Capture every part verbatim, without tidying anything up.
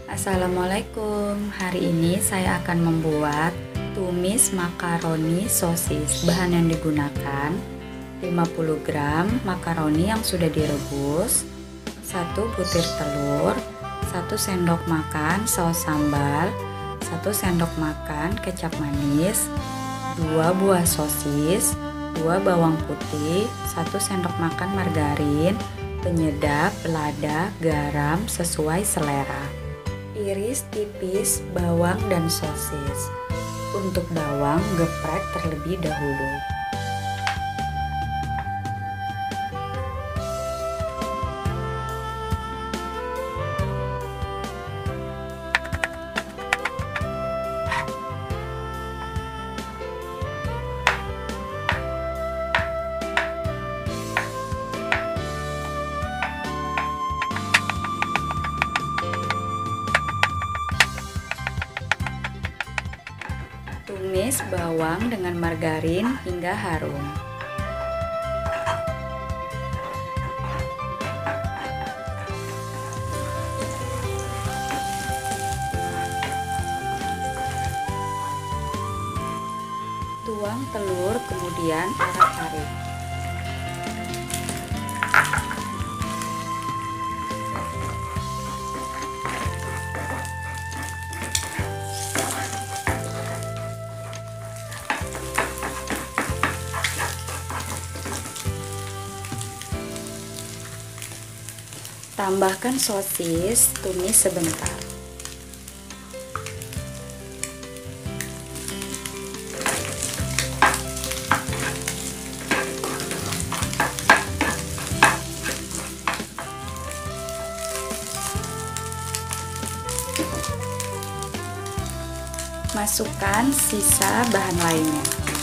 Assalamualaikum. Hari ini saya akan membuat tumis makaroni sosis. Bahan yang digunakan lima puluh gram makaroni yang sudah direbus, satu butir telur, satu sendok makan saus sambal, satu sendok makan kecap manis, dua buah sosis, dua bawang putih, satu sendok makan margarin, penyedap, lada, garam sesuai selera. Iris tipis bawang dan sosis. Untuk bawang, geprek terlebih dahulu. Tumis bawang dengan margarin hingga harum. Tuang telur, kemudian arak-arik. Tambahkan sosis, tumis sebentar. Masukkan sisa bahan lainnya.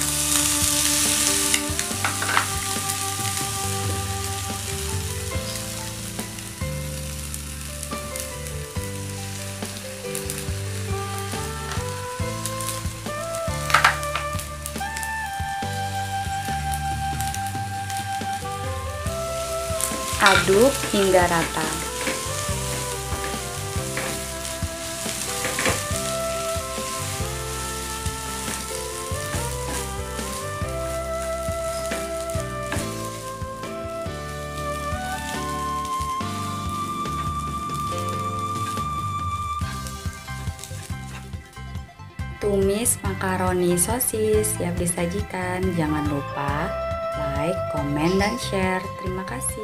Aduk hingga rata. Tumis makaroni sosis siap disajikan. Jangan lupa like, komen, dan share. Terima kasih.